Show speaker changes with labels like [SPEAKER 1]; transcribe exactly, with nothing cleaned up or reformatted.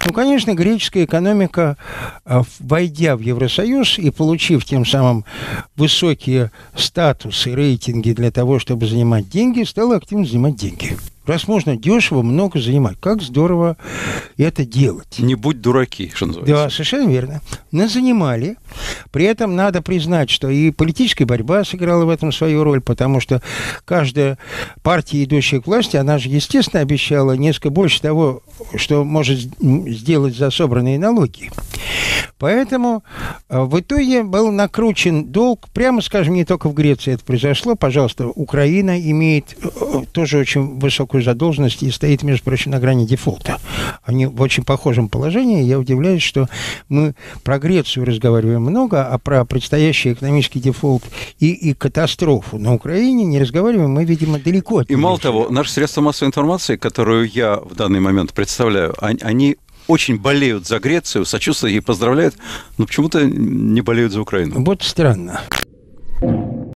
[SPEAKER 1] Ну, конечно, греческая экономика, войдя в Евросоюз и получив тем самым высокие статусы и рейтинги для того, чтобы занимать деньги, стала активно занимать деньги. Раз можно дешево, много занимать. Как здорово это делать.
[SPEAKER 2] Не будь дураки, что называется.
[SPEAKER 1] Да, совершенно верно. Нас занимали. При этом надо признать, что и политическая борьба сыграла в этом свою роль, потому что каждая партия, идущая к власти, она же, естественно, обещала несколько больше того, что может сделать за собранные налоги. Поэтому в итоге был накручен долг, прямо скажем, не только в Греции это произошло. Пожалуйста, Украина имеет тоже очень высокую задолженность и стоит, между прочим, на грани дефолта. Они в очень похожем положении. Я удивляюсь, что мы про Грецию разговариваем много, а про предстоящий экономический дефолт и, и катастрофу на Украине не разговариваем. Мы, видимо, далеко от
[SPEAKER 2] И мало того, наши средства массовой информации, которую я в данный момент представляю, они очень болеют за Грецию, сочувствуют ей, поздравляют, но почему-то не болеют за Украину.
[SPEAKER 1] Вот странно.